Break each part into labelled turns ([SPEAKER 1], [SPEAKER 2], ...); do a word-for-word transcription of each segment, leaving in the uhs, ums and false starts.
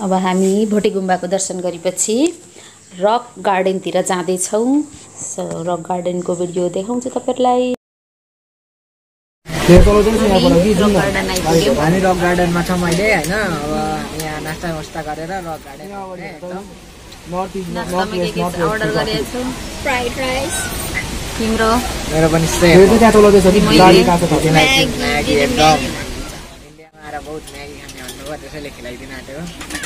[SPEAKER 1] अब हामी भोटे गुम्बाको दर्शन गरेपछि रक गार्डनतिर जाँदैछौँ। सो रक गार्डनको भिडियो देखाउँछु तपाईहरुलाई।
[SPEAKER 2] हामी रक गार्डनमा छौँ अहिले हैन। अब यहाँ नास्ता वास्ता गरेर Rock Garden north east north east north east
[SPEAKER 1] order गरेको छु फ्राइड राइस। तिम्रो
[SPEAKER 2] मेरो पनि सेम यो चाहिँ त्यहाँ चलाउँदै छ नि गाडी काको छ म्यागी म्यागी एकदम इन्डियामा आएर बहुत म्यागी खाने भन्नुभयो त्यसैले खिलाइदिन आटेको।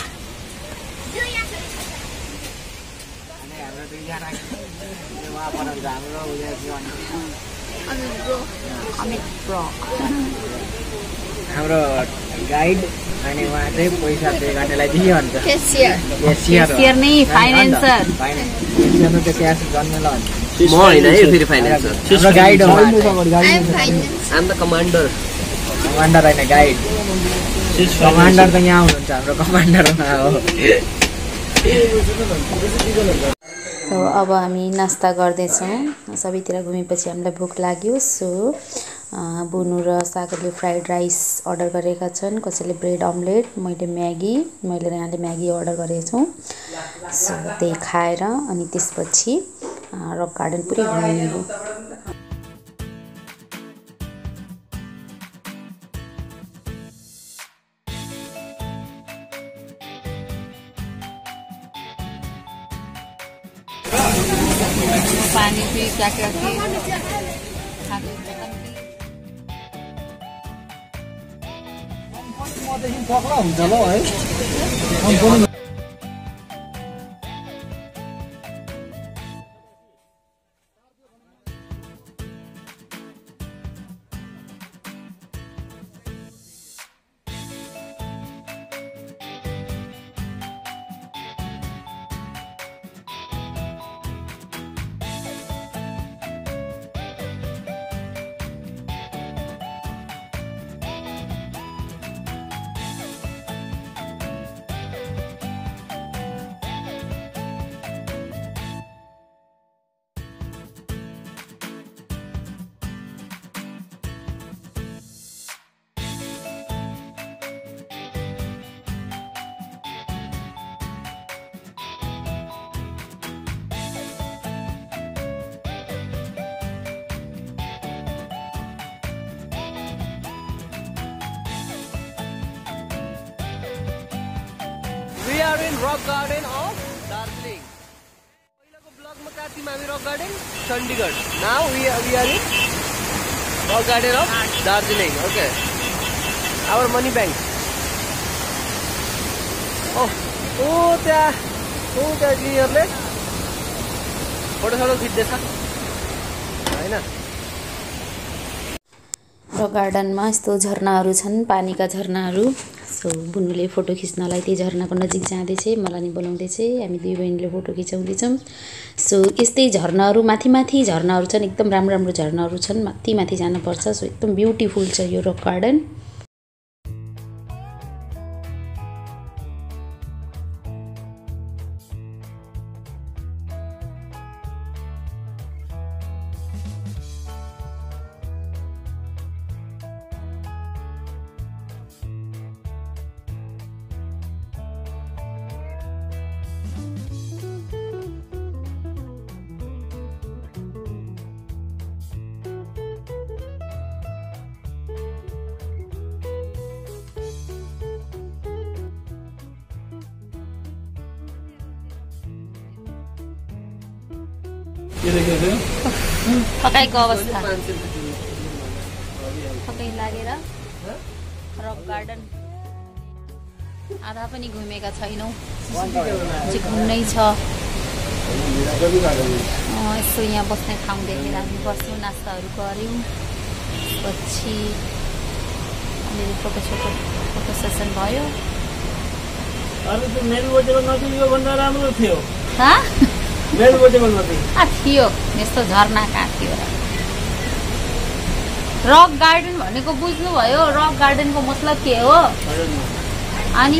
[SPEAKER 2] अनि हाम्रो दुईजना वहाँ पर हाम्रो उयो जीवन
[SPEAKER 1] अमित ब्रो अमित ब्रो हाम्रो
[SPEAKER 2] गाइड अनि उहाँ चाहिँ पैसा पे गर्नेलाई दियो अन्त
[SPEAKER 1] क्यासियर
[SPEAKER 2] क्यासियर
[SPEAKER 1] क्यासियर नै फाइनान्सर
[SPEAKER 2] फाइनान्सर न त क्यास गर्नेला हुन्छ
[SPEAKER 3] म हैन है फेरि फाइनान्सर
[SPEAKER 2] हाम्रो गाइड हो।
[SPEAKER 3] I am finance I am the commander
[SPEAKER 2] commander हैन गाइड कमान्डर त यहाँ हुनुहुन्छ हाम्रो कमान्डर हो।
[SPEAKER 1] सो अब हामी नास्ता गर्दैछौँ। सबैतिर घुमेपछि हामीलाई भोक लाग्यो। सो बुनु र सागरले फ्राइड राइस अर्डर गरेका छन्, कसैले ब्रेड अमलेट, मैले म्यागी मैले यहाँले म्यागी अर्डर गरेको छौँ। सो त्यही खाएर अनि त्यसपछि रक गार्डन पुरै घुम्ने हो। पानी भी क्या क्या की
[SPEAKER 3] We are in Rock Garden of Darjeeling. पहिलाको ब्लगमा काटीमा हामी Rock Garden Chandigarh. Now we are, we are in Rock Garden of Darjeeling. Okay. Our money bank. Oh, oh त्यहाँ oh त्यहाँ क्लियरले फोटो सोटो खिच्दैछ हैन।
[SPEAKER 1] रक गार्डनमा यस्तो झरनाहरू छन्, पानीका झरनाहरू। सो बुनुले फोटो खिच्नलाई त्यही झरनाको नजिक जाँदैछ, मलाई नि बोलाउँदैछ। हामी दुई बहिनीले फोटो खिचाउँदैछौँ। सो यस्तै झरनाहरू माथि माथि झरनाहरू छन्, एकदम राम्रो राम्रो झरनाहरू छन्, माथि माथि जानुपर्छ। सो एकदम ब्युटिफुल छ यो रक गार्डन। थकाइको अवस्था थकाइ लागेर रक गार्डन आधा पनि घुमेका छैनौँ, घुम्नै छ। यसो यहाँ बस्ने ठाउँ देखेर हामी बस्यौँ, नास्ताहरू गऱ्यौँ, पछि अलिअलि फोटो सोटो फोटो सेसन भयो। थियो यस्तो झरना कहाँ थियो र? रक गार्डन भनेको बुझ्नुभयो? रक गार्डनको मतलब के हो? अनि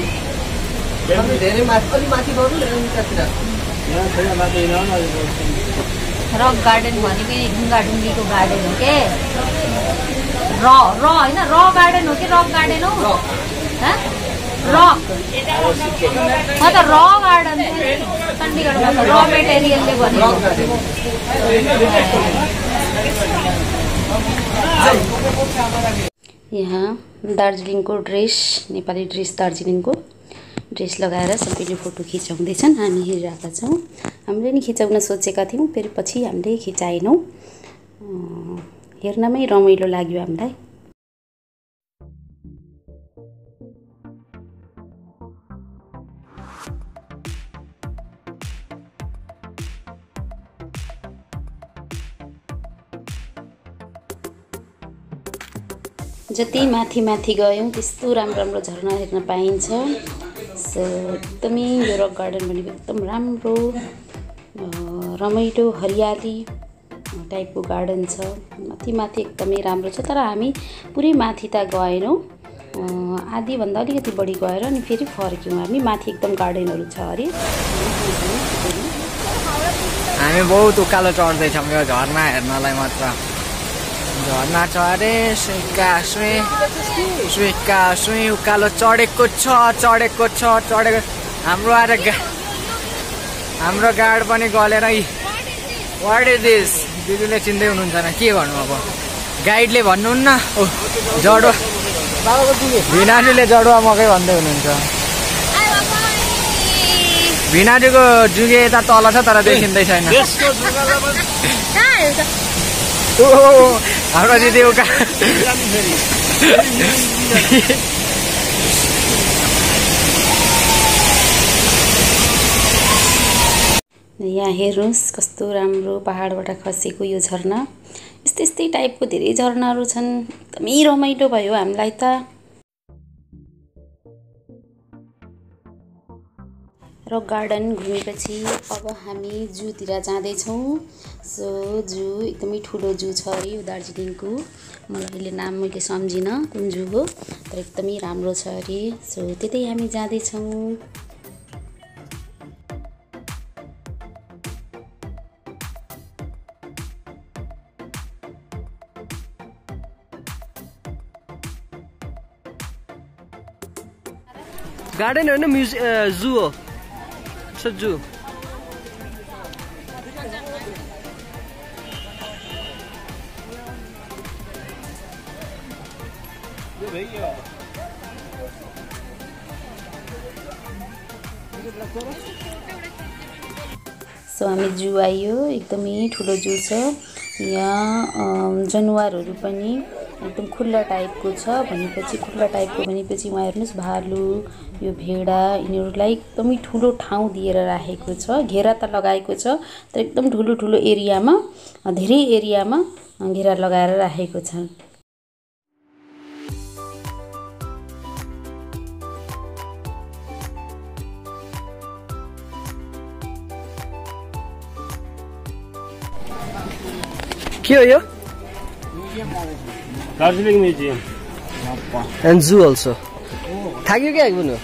[SPEAKER 1] रक गार्डन भनेको ढुङ्गा ढुङ्गीको गार्डन हो के? र र होइन र गार्डन हो कि रक गार्डन हो? रक म त र गार्डन चण्डीगढमा र मेटेरियलले बनेको यहाँ दार्जिलिङको ड्रेस नेपाली ड्रेस दार्जिलिङको ड्रेस लगाएर सबैले फोटो खिचाउँदैछन् हामी हेरिरहेका छौँ हामीले नि खिचाउन सोचेका थियौँ फेरि पछि हामीले खिचाएनौँ हेर्नमै रमाइलो लाग्यो हामीलाई जति माथि माथि गयौँ त्यस्तो राम्रो राम्रो झरना हेर्न पाइन्छ सो एकदमै यो रक गार्डन भनेको एकदम राम्रो रमाइलो हरियाली टाइपको गार्डन छ माथि माथि एकदमै राम्रो छ तर हामी पुरै माथि त गएनौँ आधीभन्दा अलिकति बढी गएर अनि फेरि फर्क्यौँ हामी माथि एकदम गार्डनहरू छ अरे
[SPEAKER 2] हामी बहुत उकालो चढ्दैछौँ यो झरना हेर्नलाई मात्र झरना छ अरे सुइका सुई सुइका सुई उकालो चढेको छ चढेको छ चढेको हाम्रो आएर हाम्रो गार्ड पनि गलेर वाट इज दिस दिदीले चिन्दै हुनुहुन्छ न के भन्नु अब गाइडले भन्नुहुन्न ओ जडुवा भिनाजुले जडुवा मकै भन्दै हुनुहुन्छ भिनाजुको जुगे यता तल छ तर देखिँदै छैन हाम्रो दिदी उका
[SPEAKER 1] यहाँ हेर्नुहोस् कस्तो राम्रो पहाडबाट खसेको यो झरना यस्तै यस्तै टाइपको धेरै झरनाहरू छन् एकदमै रमाइलो भयो हामीलाई त रक गार्डन घुमेपछि अब हामी जूतिर जाँदैछौँ सो जू एकदमै ठुलो जू छ अरे यो दार्जिलिङको मलाई अहिले नाम मैले सम्झिनँ कुन जू हो तर एकदमै राम्रो छ अरे सो त्यतै हामी जाँदैछौँ
[SPEAKER 3] गार्डन होइन म्युजियम जू हो जू
[SPEAKER 1] सो हामी जू आयो एकदमै ठुलो जू छ यहाँ जनावरहरू पनि एकदम खुल्ला टाइपको छ भनेपछि खुल्ला टाइपको भनेपछि वहाँ हेर्नुहोस् भालु यो भेडा यिनीहरूलाई एकदमै ठुलो ठाउँ दिएर राखेको छ घेरा त लगाएको छ तर एकदम ठुलो ठुलो एरियामा धेरै एरियामा घेरा लगाएर राखेको छ
[SPEAKER 3] के हो यो
[SPEAKER 4] Darjeeling museum
[SPEAKER 3] and zoo also थाक्यो क्या आइपुग्नु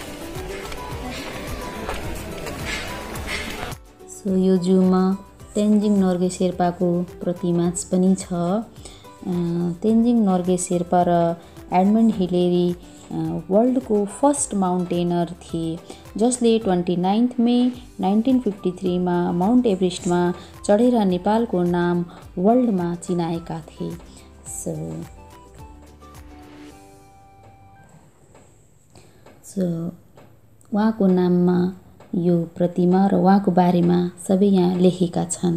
[SPEAKER 1] सो यो जूमा तेन्जिङ नोर्गे शेर्पाको प्रतिमा पनि छ तेन्जिङ नोर्गे शेर्पा र एडमन्ड हिलेरी वर्ल्डको फर्स्ट माउन्टेनर थिए जसले twenty ninth May nineteen fifty थ्रीमा माउन्ट एभरेस्टमा चढेर नेपालको नाम वर्ल्डमा चिनाएका थिए सो सो उहाँको नाममा यो प्रतिमा र उहाँको बारेमा सबै यहाँ लेखेका छन्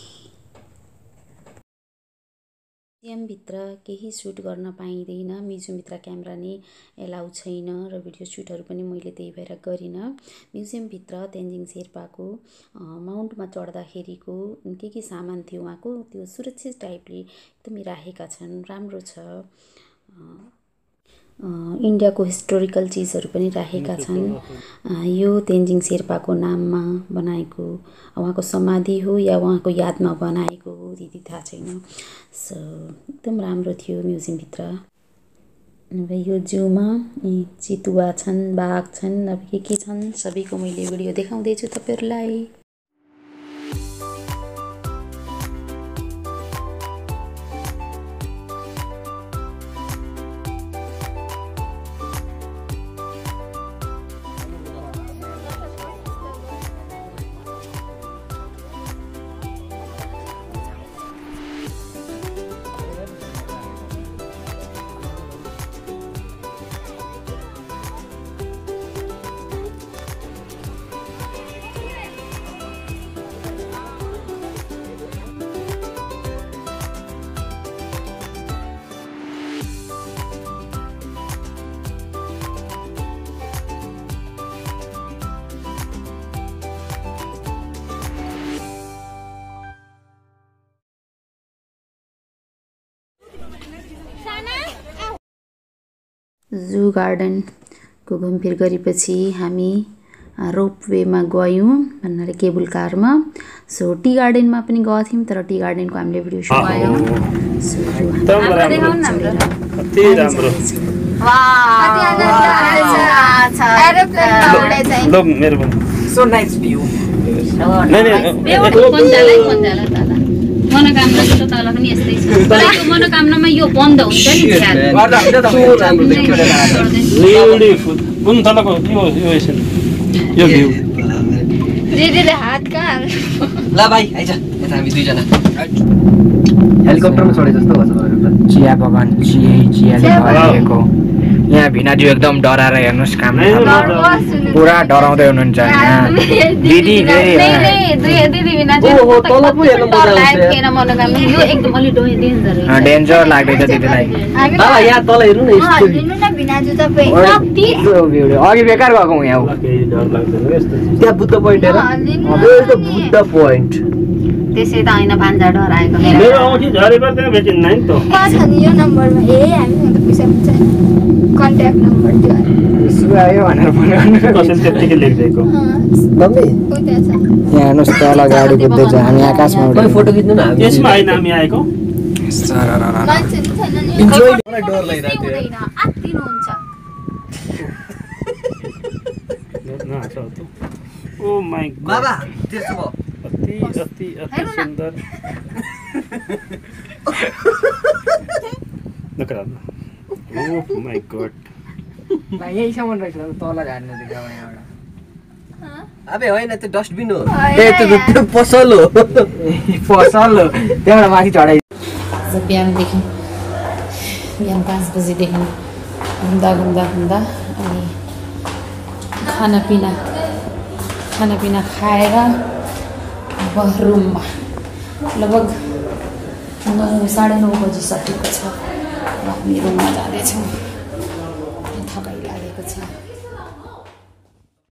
[SPEAKER 1] म्युजियमभित्र केही सुट गर्न पाइँदैन म्युजियमभित्र क्यामेरा नै एलाउ छैन र भिडियो सुटहरू पनि मैले त्यही भएर गरिनँ म्युजियमभित्र तेन्जिङ शेर्पाको माउन्टमा चढ्दाखेरिको के के सामान थियो उहाँको त्यो सुरक्षित टाइपले एकदमै राखेका छन् राम्रो छ इन्डियाको हिस्टोरिकल चिजहरू पनि राखेका छन् यो तेन्जिङ शेर्पाको नाममा बनाएको उहाँको समाधि हो या उहाँको यादमा बनाएको हो त्यति थाहा छैन सो एकदम राम्रो थियो म्युजियमभित्र अब यो जूमा चितुवा छन् बाघ छन् अब के के छन् सबैको मैले भिडियो देखाउँदैछु तपाईँहरूलाई जू गार्डनको घुमफिर गरेपछि हामी रोपवेमा गयौँ भन्नाले केबल कारमा। सो टी गार्डनमा पनि गएको थियौँ तर टी गार्डनको हामीले भिडियो सुट गऱ्यौँ। So
[SPEAKER 2] so nice view.
[SPEAKER 4] Manakamana जस्तो तल पनि यस्तै छ तर यो मनोकामनामा यो बन्द हुन्छ नि झ्याल
[SPEAKER 5] ब्युटिफुल कुन तलको यो यो यसो यो भ्यू
[SPEAKER 4] दिदीले हात कहाँ
[SPEAKER 3] ल भाइ आइज यता हामी दुई जना हेलिकप्टरमा चढे जस्तो भन्छ
[SPEAKER 2] चिया बगान चिया चियाले भरिएको। यहाँ भिनाजु एकदम डराएर हेर्नुस् काम पुरा डराउँदै हुनुहुन्छ यहाँ दिदी फेरि डेन्जर लाग्दैछ दिदीलाई।
[SPEAKER 3] यहाँ तल हेर्नु न
[SPEAKER 2] अघि बेकार गएको यहाँ
[SPEAKER 3] त्यहाँ बुद्ध पोइन्ट हेर बुद्ध पोइन्ट
[SPEAKER 4] त्यसै त होइन भान्जा डराएको
[SPEAKER 5] मेरो औँठी झरेको त्यहाँ भेटिन्न नि त
[SPEAKER 6] यो नम्बरमा ए हामी पैसा हुन्छ कन्ट्याक्ट नम्बर त्यो
[SPEAKER 2] आयो भनेर फोन गर्नु
[SPEAKER 5] कसैले त्यतिकै लेखिदिएको
[SPEAKER 3] मम्मी
[SPEAKER 2] यहाँ हेर्नुहोस् तल गाडी कुद्दैछ हामी आकाशमा
[SPEAKER 3] कोही फोटो खिच्नु न
[SPEAKER 5] यसमा होइन हामी आएको
[SPEAKER 3] इन्जोय मलाई डर लागिरहेको थियो
[SPEAKER 4] आत्तिनुहुन्छ
[SPEAKER 5] ओ माय गॉड
[SPEAKER 3] बाबा त्यसो भयो
[SPEAKER 5] अति अति अति सुन्दर नकराल ओ माय गॉड
[SPEAKER 2] भाइ यहीसम्म रहेछ तल झार्नु दिन्छ यहाँबाट।
[SPEAKER 3] अबे होइन त्यो डस्टबिन हो ए त्यो पसल हो
[SPEAKER 2] पसल हो त्यहाँबाट माथि चढाइ।
[SPEAKER 1] बिहानदेखि बिहान पाँच बजीदेखि घुम्दा घुम्दा घुम्दा अनि खानापिना खानापिना खाएर अब रुममा लगभग नौ साढे नौ बजिसकेको छ र हामी रुममा जाँदैछौँ। थकाइ लागेको छ।